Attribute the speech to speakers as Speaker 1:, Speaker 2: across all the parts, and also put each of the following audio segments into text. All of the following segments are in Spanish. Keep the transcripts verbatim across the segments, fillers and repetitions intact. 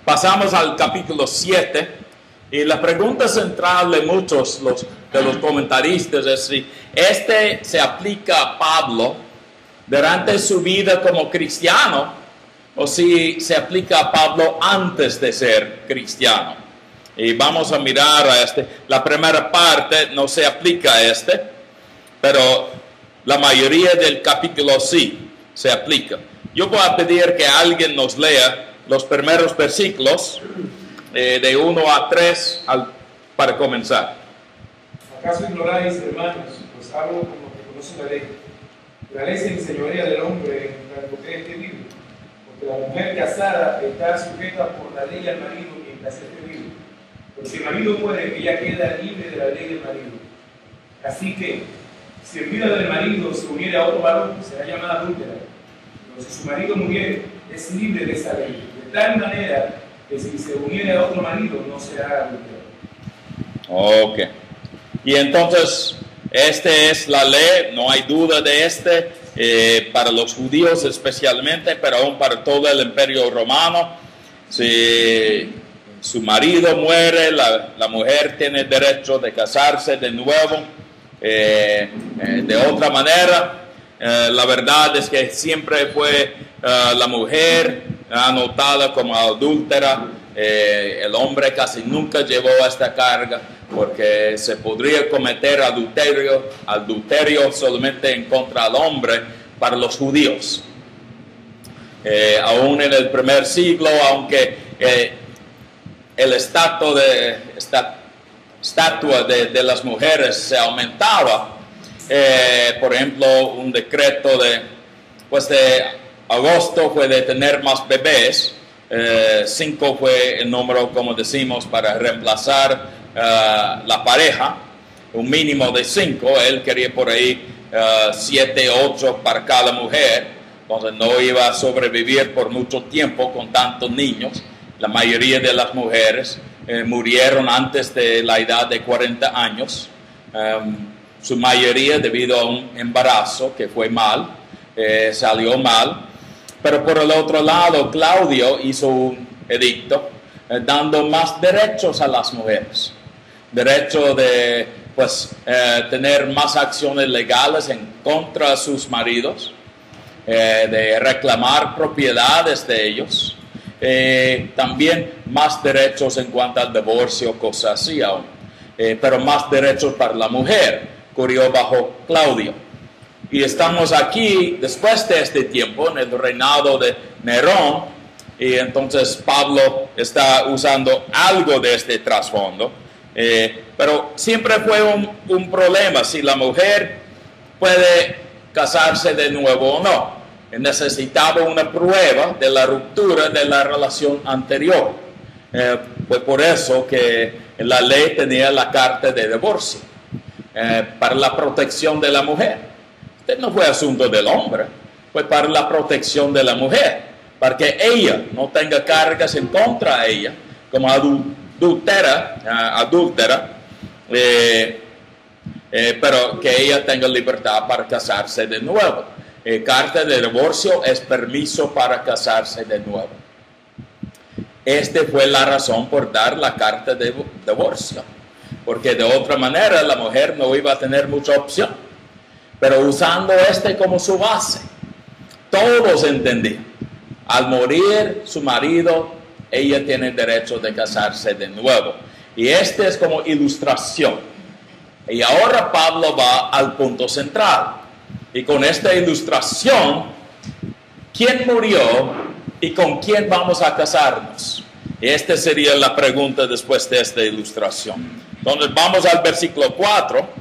Speaker 1: pasamos al capítulo siete y la pregunta central de muchos los, de los comentaristas es si este se aplica a Pablo durante su vida como cristiano o si se aplica a Pablo antes de ser cristiano. Y vamos a mirar a este. La primera parte no se aplica a este, pero la mayoría del capítulo sí se aplica. Yo voy a pedir que alguien nos lea los primeros versículos eh, de uno a tres al, para comenzar.
Speaker 2: ¿Acaso ignoráis, hermanos, pues hablo como que conocen la ley? La ley se enseñorea del hombre en tanto que esté vivo, porque la mujer casada está sujeta por la ley al marido mientras esté vivo. Pero si el marido muere, ella queda libre de la ley del marido. Así que, si en vida del marido se uniere a otro varón, será llamada adúltera. Pero si su marido muriere, es libre de esa ley, de tal manera que si se uniere a otro marido, no será adúltera.
Speaker 1: Ok. Y entonces, esta es la ley, no hay duda de este, eh, para los judíos especialmente, pero aún para todo el imperio romano. Si su marido muere, la, la mujer tiene derecho de casarse de nuevo, eh, eh, de otra manera. Eh, la verdad es que siempre fue uh, la mujer anotada como adúltera. Eh, el hombre casi nunca llevó esta carga porque se podría cometer adulterio, adulterio solamente en contra del hombre para los judíos. Eh, aún en el primer siglo, aunque eh, el estatus de, esta, estatua de, de las mujeres se aumentaba, eh, por ejemplo, un decreto de, pues de agosto fue de tener más bebés. Eh, cinco fue el número, como decimos, para reemplazar uh, la pareja, un mínimo de cinco. Él quería por ahí uh, siete, ocho para cada mujer, entonces no iba a sobrevivir por mucho tiempo con tantos niños. La mayoría de las mujeres eh, murieron antes de la edad de cuarenta años, um, su mayoría debido a un embarazo que fue mal, eh, salió mal. Pero por el otro lado, Claudio hizo un edicto eh, dando más derechos a las mujeres. Derecho de pues, eh, tener más acciones legales en contra de sus maridos, eh, de reclamar propiedades de ellos. Eh, también más derechos en cuanto al divorcio, cosas así aún. Eh, pero más derechos para la mujer, corrió bajo Claudio. Y estamos aquí, después de este tiempo, en el reinado de Nerón, y entonces Pablo está usando algo de este trasfondo, eh, pero siempre fue un, un problema si la mujer puede casarse de nuevo o no. Necesitaba una prueba de la ruptura de la relación anterior. Eh, fue por eso que la ley tenía la carta de divorcio, eh, para la protección de la mujer. Este no fue asunto del hombre, fue para la protección de la mujer, para que ella no tenga cargas en contra de ella, como adúltera, uh, adúltera eh, eh, pero que ella tenga libertad para casarse de nuevo. Eh, carta de divorcio es permiso para casarse de nuevo. Esta fue la razón por dar la carta de divorcio, porque de otra manera la mujer no iba a tener mucha opción. Pero usando este como su base, todos entendían. Al morir su marido, ella tiene derecho de casarse de nuevo. Y este es como ilustración. Y ahora Pablo va al punto central. Y con esta ilustración, ¿quién murió y con quién vamos a casarnos? Y esta sería la pregunta después de esta ilustración. Entonces vamos al versículo cuatro.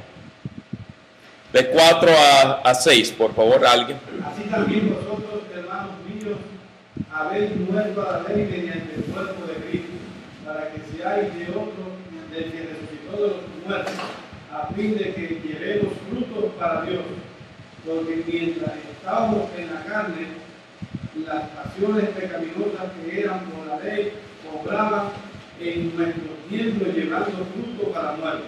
Speaker 1: De cuatro a seis, por favor, alguien.
Speaker 3: Así también vosotros, hermanos míos, habéis muerto a la ley mediante el cuerpo de Cristo, para que seáis de otro, del que resucitó de los muertos, a fin de que llevemos frutos para Dios. Porque mientras estábamos en la carne, las pasiones pecaminosas que eran por la ley obraban en nuestros miembros, llevando fruto para muerte.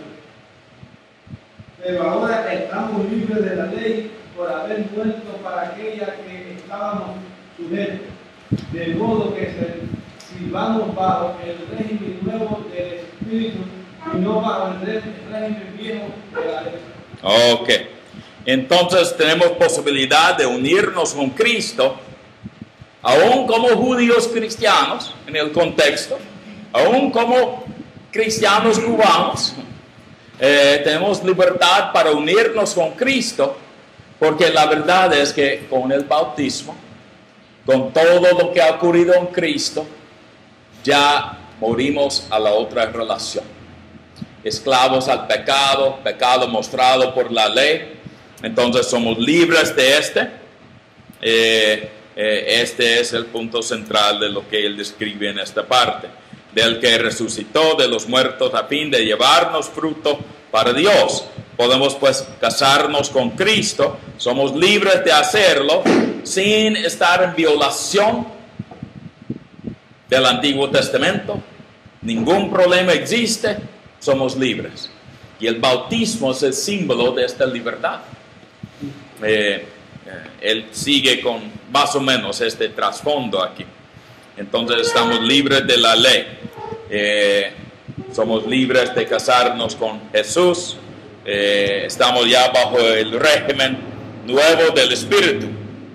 Speaker 3: Pero ahora estamos libres de la ley por haber muerto para aquella que estábamos sujetos. De modo que si vamos bajo el régimen nuevo del Espíritu y no bajo el régimen viejo de la ley.
Speaker 1: Ok. Entonces tenemos posibilidad de unirnos con Cristo, aún como judíos cristianos, en el contexto, aún como cristianos cubanos, eh, tenemos libertad para unirnos con Cristo, porque la verdad es que con el bautismo, con todo lo que ha ocurrido en Cristo, ya morimos a la otra relación. Esclavos al pecado, pecado mostrado por la ley, entonces somos libres de este. Eh, eh, este es el punto central de lo que él describe en esta parte. Del que resucitó de los muertos a fin de llevarnos fruto para Dios. Podemos pues casarnos con Cristo, somos libres de hacerlo sin estar en violación del Antiguo Testamento. Ningún problema existe, somos libres. Y el bautismo es el símbolo de esta libertad. Eh, eh, él sigue con más o menos este trasfondo aquí. Entonces estamos libres de la ley. Eh, somos libres de casarnos con Jesús. Eh, estamos ya bajo el régimen nuevo del Espíritu.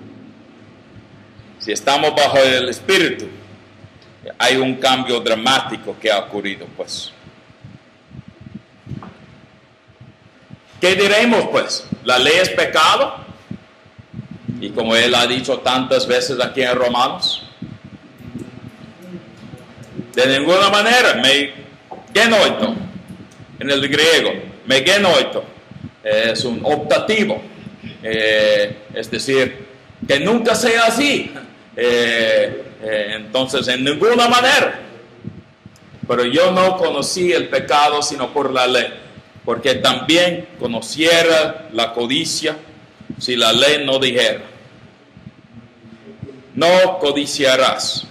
Speaker 1: Si estamos bajo el Espíritu, hay un cambio dramático que ha ocurrido, pues. ¿Qué diremos, pues? ¿La ley es pecado? Y como él ha dicho tantas veces aquí en Romanos, de ninguna manera, me genoito, en el griego, me genoito, es un optativo, eh, es decir, que nunca sea así, eh, eh, entonces en ninguna manera, pero yo no conocí el pecado sino por la ley, porque también conociera la codicia si la ley no dijera, no codiciarás.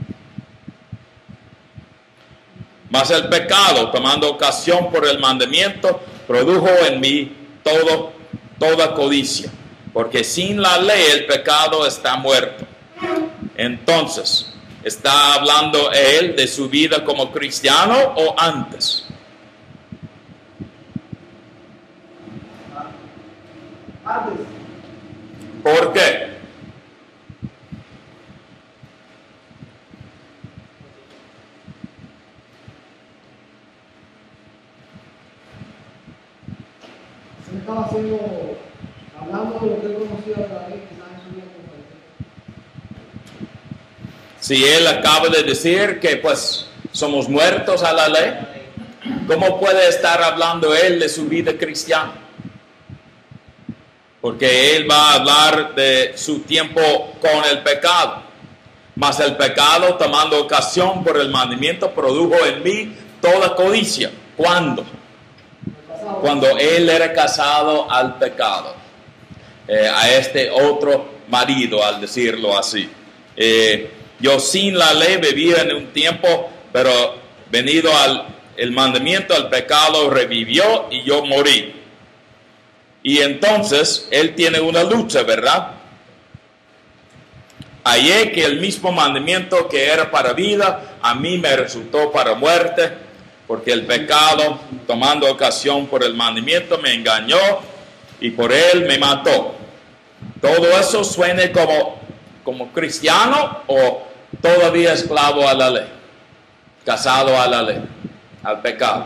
Speaker 1: Mas el pecado, tomando ocasión por el mandamiento, produjo en mí todo, toda codicia, porque sin la ley el pecado está muerto. Entonces, ¿está hablando él de su vida como cristiano o antes?
Speaker 3: Antes.
Speaker 1: ¿Por qué?
Speaker 4: Se estaba haciendo, hablando de lo que él conocía de la ley, quizás en su vida como
Speaker 1: Si él acaba de decir que pues somos muertos a la ley, ¿cómo puede estar hablando él de su vida cristiana? Porque él va a hablar de su tiempo con el pecado. Mas el pecado, tomando ocasión por el mandamiento, produjo en mí toda codicia. ¿Cuándo? Cuando él era casado al pecado, eh, a este otro marido, al decirlo así. Eh, yo sin la ley vivía en un tiempo, pero venido al el mandamiento, el pecado revivió y yo morí. Y entonces él tiene una lucha, ¿verdad? Hallé que el mismo mandamiento que era para vida, a mí me resultó para muerte, porque el pecado, tomando ocasión por el mandamiento, me engañó y por él me mató. ¿Todo eso suene como, como cristiano o todavía esclavo a la ley? Casado a la ley, al pecado.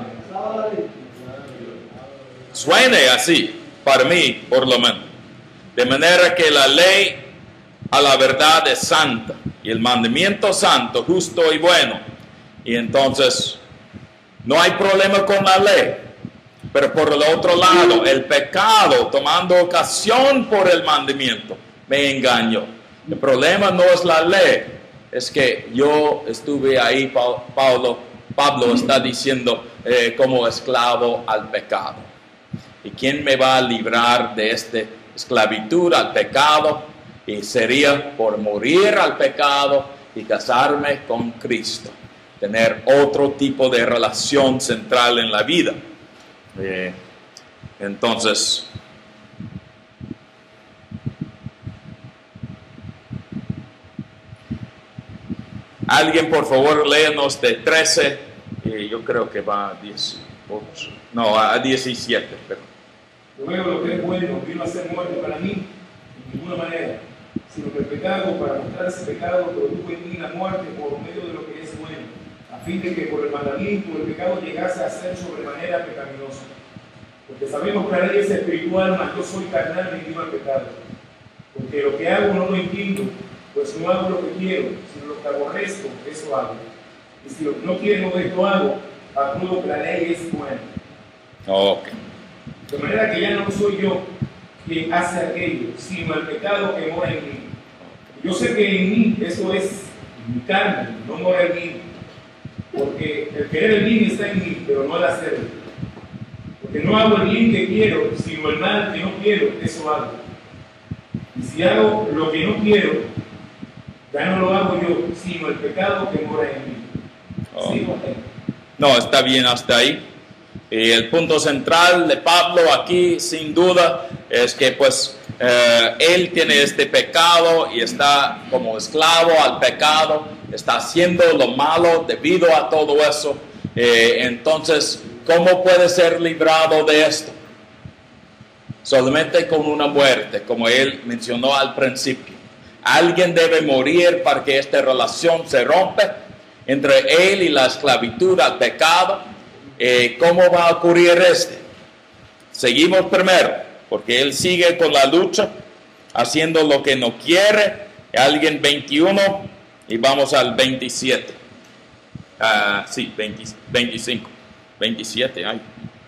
Speaker 1: Suene así, para mí, por lo menos. De manera que la ley a la verdad es santa y el mandamiento santo, justo y bueno. Y entonces no hay problema con la ley. Pero por el otro lado, el pecado, tomando ocasión por el mandamiento, me engañó. El problema no es la ley, es que yo estuve ahí, Pablo, Pablo está diciendo, eh, como esclavo al pecado. ¿Y quién me va a librar de esta esclavitud al pecado? Y sería por morir al pecado y casarme con Cristo. Tener otro tipo de relación central en la vida. Eh, entonces, Alguien, por favor, léanos de trece, eh, yo creo que va a dieciocho, no, a diecisiete. Pero.
Speaker 2: Luego lo que es bueno vino a ser muerte para mí, en ninguna manera, sino que el pecado, para mostrar ese pecado, produjo en mí la muerte por medio de lo que es bueno, a fin de que por el mandamiento el pecado llegase a ser sobremanera pecaminoso. Porque sabemos que la ley es espiritual, mas yo soy carnal vendido al pecado. Porque lo que hago no lo entiendo, pues no hago lo que quiero, sino lo que aborrezco, eso hago. Y si lo que no quiero, esto hago, apruebo que la ley es buena.
Speaker 1: Ok.
Speaker 2: De manera que ya no soy yo quien hace aquello, sino el pecado que mora en mí. Yo sé que en mí eso es mi carne, no mora en mí. Porque el querer el bien está en mí, pero no el hacerlo. Porque no hago el bien que quiero, sino el mal que no quiero, eso hago. Y si hago lo que no quiero, ya no lo hago yo, sino el pecado que mora en mí.
Speaker 1: Oh.
Speaker 2: ¿Sí, okay?
Speaker 1: No, está bien hasta ahí. Y el punto central de Pablo aquí, sin duda, es que pues eh, él tiene este pecado y está como esclavo al pecado, está haciendo lo malo debido a todo eso. Eh, entonces, ¿cómo puede ser librado de esto? Solamente con una muerte, como él mencionó al principio. Alguien debe morir para que esta relación se rompa entre él y la esclavitud al pecado. Eh, ¿Cómo va a ocurrir este? Seguimos primero, porque él sigue con la lucha, haciendo lo que no quiere. Alguien veintiuno y vamos al veintisiete. Uh, sí, veinte, veinticinco, veintisiete, ay.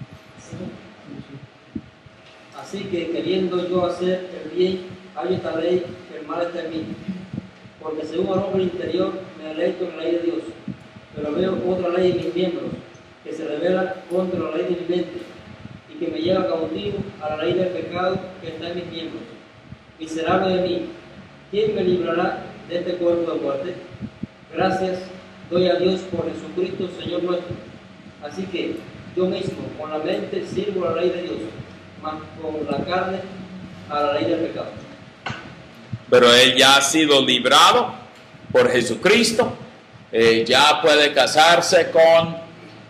Speaker 5: Así que queriendo yo hacer el bien, hay esta ley que el mal está en mí. Porque según el hombre interior me deleito en la ley de Dios, pero veo otra ley en mis miembros, que se revela contra la ley de mi mente, y que me lleva cautivo a la ley del pecado que está en mis miembros. Miserable de mí, ¿quién me librará de este cuerpo de muerte? Gracias doy a Dios por Jesucristo, Señor nuestro. Así que yo mismo, con la mente, sirvo a la ley de Dios, mas con la carne a la ley del pecado.
Speaker 1: Pero él ya ha sido librado por Jesucristo, eh, ya puede casarse con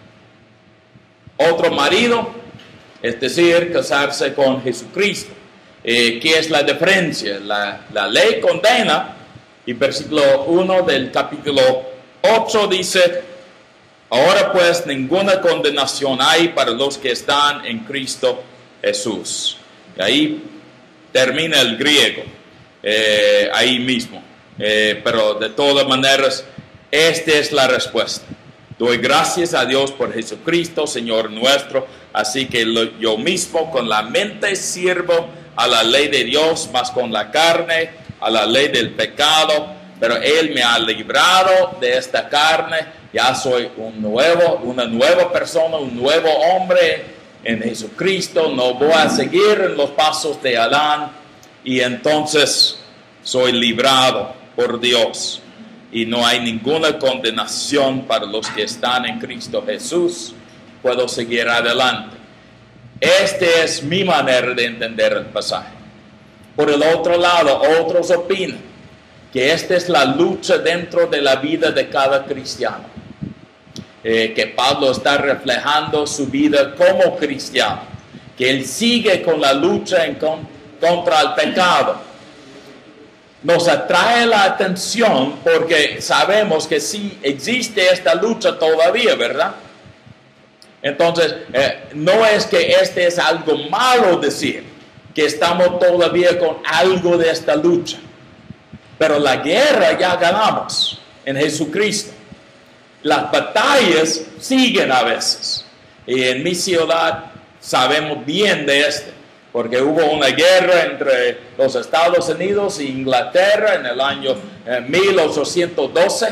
Speaker 1: otro marido, es decir, casarse con Jesucristo. Eh, ¿Qué es la diferencia? La, la ley condena, y versículo uno del capítulo ocho dice: ahora pues ninguna condenación hay para los que están en Cristo Jesús. Y ahí termina el griego, eh, ahí mismo. Eh, pero de todas maneras, esta es la respuesta. Doy gracias a Dios por Jesucristo, Señor nuestro. Así que lo, yo mismo con la mente sirvo a la ley de Dios, mas con la carne a la ley del pecado. Pero Él me ha librado de esta carne. Ya soy un nuevo, una nueva persona, un nuevo hombre en Jesucristo. No voy a seguir en los pasos de Adán. Y entonces soy librado por Dios. Y no hay ninguna condenación para los que están en Cristo Jesús. Puedo seguir adelante. Esta es mi manera de entender el pasaje. Por el otro lado, otros opinan que esta es la lucha dentro de la vida de cada cristiano. Eh, que Pablo está reflejando su vida como cristiano. Que él sigue con la lucha en con, contra el pecado. Nos atrae la atención porque sabemos que sí existe esta lucha todavía, ¿verdad? Entonces, eh, no es que este es algo malo decir, que estamos todavía con algo de esta lucha. Pero la guerra ya ganamos en Jesucristo. Las batallas siguen a veces. Y en mi ciudad sabemos bien de esto. Porque hubo una guerra entre los Estados Unidos e Inglaterra en el año eh, mil ochocientos doce.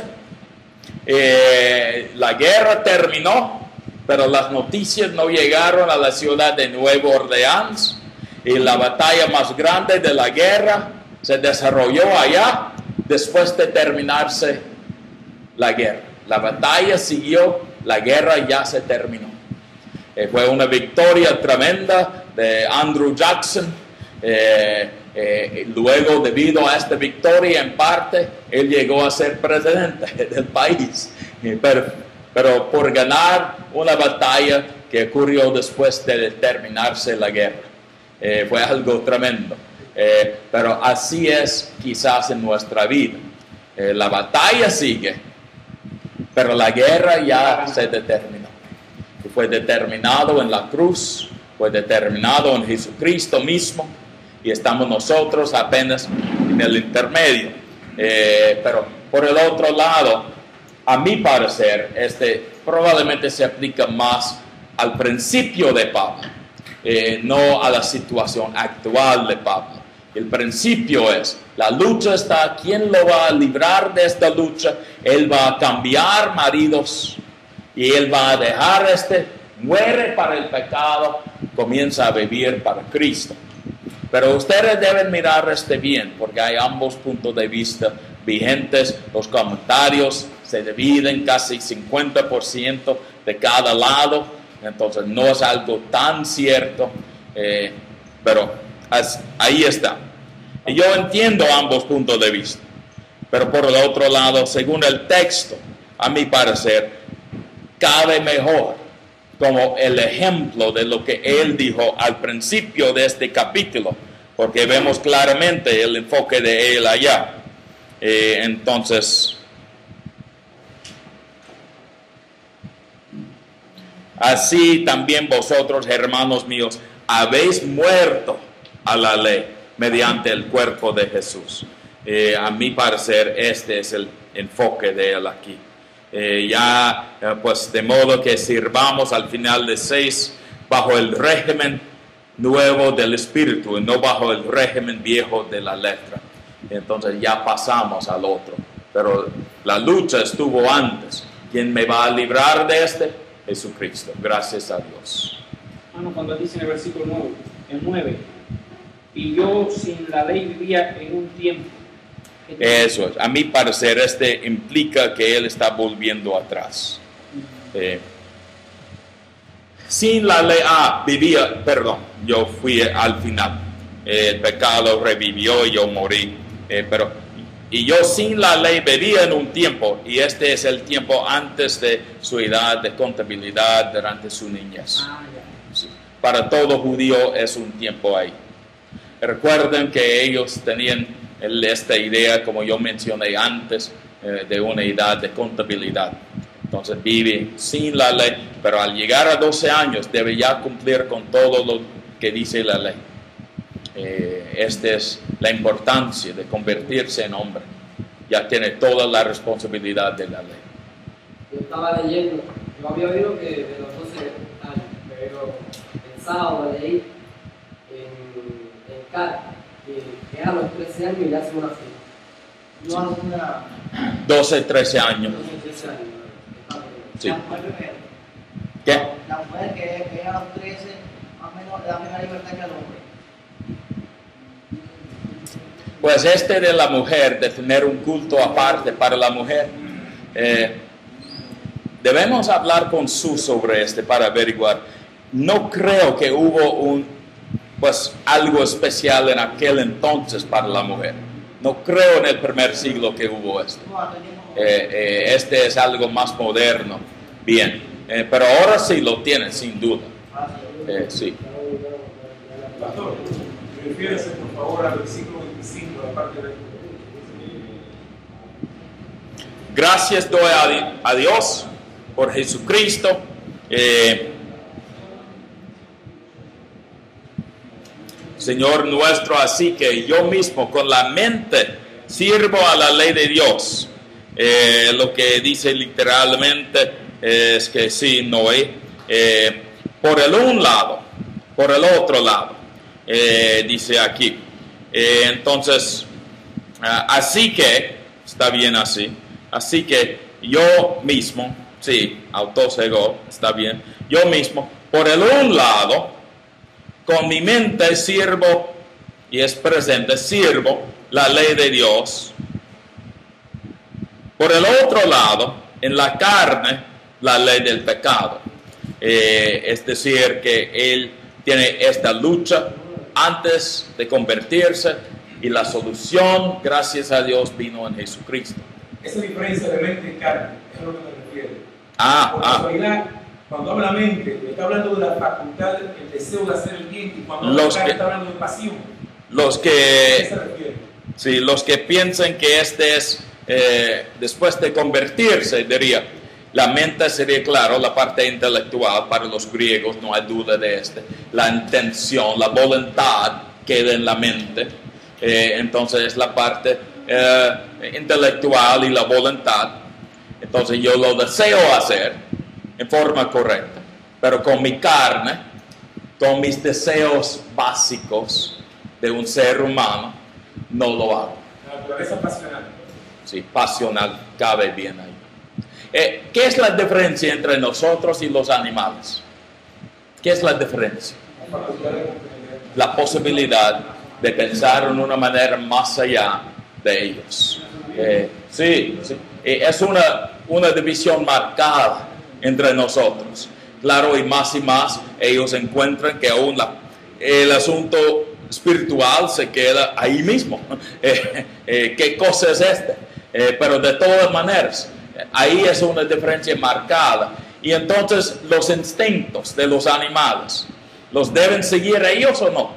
Speaker 1: Eh, la guerra terminó, pero las noticias no llegaron a la ciudad de Nueva Orleans. Y la batalla más grande de la guerra se desarrolló allá después de terminarse la guerra. La batalla siguió, la guerra ya se terminó. Eh, fue una victoria tremenda de Andrew Jackson, eh, Eh, luego, debido a esta victoria, en parte, él llegó a ser presidente del país. Eh, pero, pero por ganar una batalla que ocurrió después de terminarse la guerra. Eh, fue algo tremendo. Eh, pero así es quizás en nuestra vida. Eh, la batalla sigue, pero la guerra ya se determinó. Y fue determinado en la cruz, fue determinado en Jesucristo mismo, y estamos nosotros apenas en el intermedio. Eh, pero por el otro lado, a mi parecer, este probablemente se aplica más al principio de Pablo, eh, no a la situación actual de Pablo. El principio es, la lucha está, ¿quién lo va a librar de esta lucha? Él va a cambiar maridos y él va a dejar este, muere para el pecado, comienza a vivir para Cristo. Pero ustedes deben mirar este bien, porque hay ambos puntos de vista vigentes. Los comentarios se dividen casi cincuenta por ciento de cada lado, entonces no es algo tan cierto, eh, pero as, ahí está. Y yo entiendo ambos puntos de vista, pero por el otro lado, según el texto, a mi parecer, cabe mejor como el ejemplo de lo que él dijo al principio de este capítulo, porque vemos claramente el enfoque de él allá. Eh, entonces, así también vosotros, hermanos míos, habéis muerto a la ley mediante el cuerpo de Jesús. Eh, a mi parecer, este es el enfoque de él aquí. Eh, ya, eh, pues, de modo que sirvamos al final de seis bajo el régimen nuevo del Espíritu y no bajo el régimen viejo de la letra. Entonces ya pasamos al otro. Pero la lucha estuvo antes. ¿Quién me va a librar de este? Jesucristo. Gracias a Dios.
Speaker 6: Bueno, cuando dice en el versículo nueve, el nueve, y yo sin la ley vivía en un tiempo.
Speaker 1: Eso es. A mi parecer, este implica que él está volviendo atrás. Eh, sin la ley, ah, vivía, perdón, yo fui al final. Eh, el pecado revivió y yo morí. Eh, pero, y yo sin la ley vivía en un tiempo, y este es el tiempo antes de su edad de contabilidad durante su niñez. Sí. Para todo judío es un tiempo ahí. Recuerden que ellos tenían esta idea, como yo mencioné antes, eh, de una edad de contabilidad. Entonces vive sin la ley, pero al llegar a doce años debe ya cumplir con todo lo que dice la ley. Eh, esta es la importancia de convertirse en hombre. Ya tiene toda la responsabilidad de la ley.
Speaker 5: Yo estaba leyendo, yo había oído que de los doce años, pero el sábado leí en, en Cali, que era a los trece años y ya se una fiesta.
Speaker 4: No alguna.
Speaker 1: doce, trece años.
Speaker 5: doce, trece años.
Speaker 1: Sí.
Speaker 4: La mujer primero.
Speaker 1: ¿Qué?
Speaker 4: La mujer que, que era a los trece, más o menos la misma libertad que el hombre.
Speaker 1: Pues este de la mujer, de tener un culto aparte para la mujer, eh, debemos hablar con Su sobre este para averiguar. No creo que hubo un, pues, algo especial en aquel entonces para la mujer. No creo en el primer siglo que hubo esto. Eh, eh, este es algo más moderno. Bien, eh, pero ahora sí lo tienen, sin duda. Eh, sí.
Speaker 2: Pastor, refiérase por favor al versículo veinticinco, la parte de...
Speaker 1: Gracias doy a, a Dios por Jesucristo. Eh, Señor nuestro, así que yo mismo con la mente sirvo a la ley de Dios. Eh, lo que dice literalmente es que sí, Noé, eh, por el un lado, por el otro lado, eh, dice aquí. Eh, entonces, uh, así que, está bien así, así que yo mismo, sí, autosego, está bien, yo mismo, por el un lado, con mi mente sirvo, y es presente, sirvo la ley de Dios. Por el otro lado, en la carne, la ley del pecado. Eh, es decir, que él tiene esta lucha antes de convertirse, y la solución, gracias a Dios, vino en Jesucristo.
Speaker 2: Esa diferencia de mente y carne, es a lo que me refiero.
Speaker 1: Ah,
Speaker 2: Por
Speaker 1: ah.
Speaker 2: casualidad, cuando habla mente, está hablando de la facultad, el deseo de hacer el bien, y cuando habla
Speaker 1: Los
Speaker 2: carne,
Speaker 1: que-
Speaker 2: está hablando de pasión.
Speaker 1: Los
Speaker 2: ¿A qué se
Speaker 1: que,
Speaker 2: refiere?
Speaker 1: sí, los que piensan que este es, eh, después de convertirse, diría, la mente sería, claro, la parte intelectual para los griegos, no hay duda de este. La intención, la voluntad queda en la mente. Eh, entonces es la parte eh, intelectual y la voluntad. Entonces yo lo deseo hacer en forma correcta, pero con mi carne, con mis deseos básicos de un ser humano, no lo hago.
Speaker 2: La naturaleza pasional.
Speaker 1: Sí, pasional cabe bien ahí. Eh, ¿Qué es la diferencia entre nosotros y los animales? ¿Qué es la diferencia?
Speaker 2: La facultad de comprender.
Speaker 1: La posibilidad de pensar en una manera más allá de ellos. Eh, sí, sí. Eh, es una, una división marcada entre nosotros. Claro, y más y más ellos encuentran que aún la, el asunto espiritual se queda ahí mismo. Eh, eh, ¿Qué cosa es este? Eh, pero de todas maneras, ahí es una diferencia marcada. Y entonces los instintos de los animales, ¿los deben seguir ellos o no?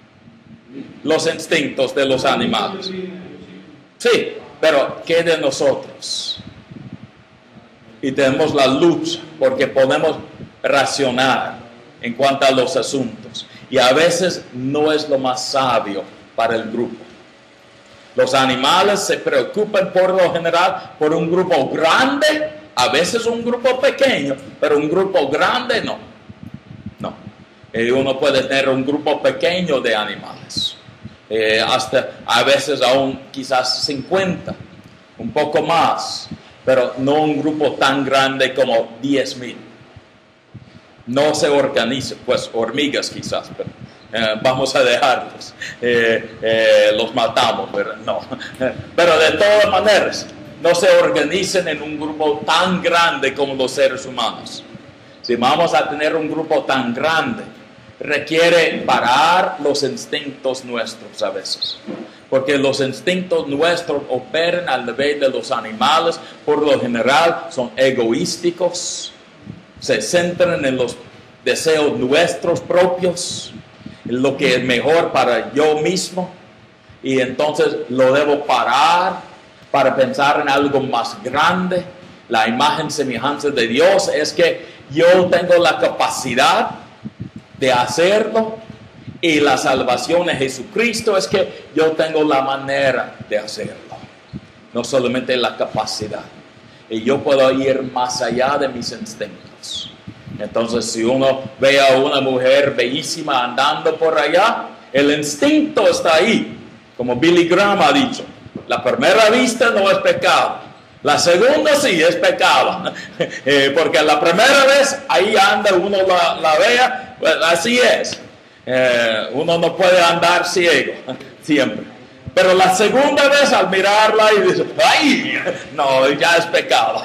Speaker 1: Los instintos de los animales. Sí, pero ¿qué de nosotros? Y tenemos la lucha porque podemos racionar en cuanto a los asuntos. Y a veces no es lo más sabio para el grupo. Los animales se preocupan por lo general por un grupo grande, a veces un grupo pequeño, pero un grupo grande no. No. Eh, uno puede tener un grupo pequeño de animales. Eh, hasta a veces aún quizás cincuenta, un poco más, pero no un grupo tan grande como diez mil. No se organiza, pues hormigas quizás, pero eh, vamos a dejarlos, eh, eh, los matamos, ¿verdad? No, pero de todas maneras, no se organizan en un grupo tan grande como los seres humanos. Si vamos a tener un grupo tan grande, requiere parar los instintos nuestros a veces, porque los instintos nuestros operan al nivel de los animales, por lo general son egoísticos, se centran en los deseos nuestros propios, en lo que es mejor para yo mismo, y entonces lo debo parar para pensar en algo más grande. La imagen semejanza de Dios es que yo tengo la capacidad de hacerlo, y la salvación de Jesucristo es que yo tengo la manera de hacerlo, no solamente la capacidad, y yo puedo ir más allá de mis instintos. Entonces, si uno ve a una mujer bellísima andando por allá, el instinto está ahí, como Billy Graham ha dicho, la primera vista no es pecado, la segunda sí es pecado, eh, porque la primera vez ahí anda, uno la, la vea, pues así es. Eh, uno no puede andar ciego siempre. Pero la segunda vez al mirarla y dice, ¡ay! No, ya es pecado.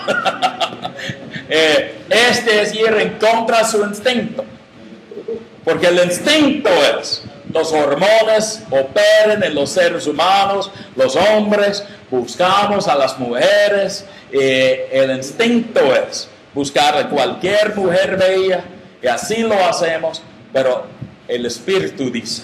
Speaker 1: eh, este es ir en contra de su instinto. Porque el instinto es, los hormonas operan en los seres humanos, los hombres, buscamos a las mujeres. Eh, el instinto es buscar a cualquier mujer bella, y así lo hacemos, pero el espíritu dice,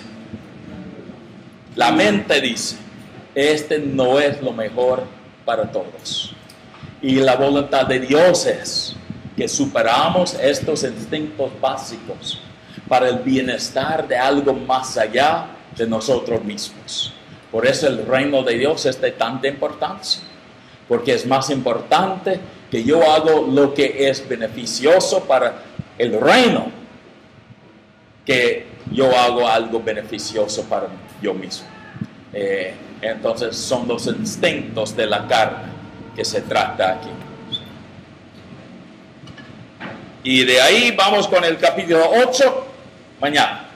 Speaker 1: la mente dice, este no es lo mejor para todos. Y la voluntad de Dios es que superamos estos instintos básicos para el bienestar de algo más allá de nosotros mismos. Por eso el reino de Dios es de tanta importancia, porque es más importante que yo hago lo que es beneficioso para el reino, que yo hago algo beneficioso para yo mismo. Eh, entonces son los instintos de la carne que se trata aquí. Y de ahí vamos con el capítulo ocho mañana.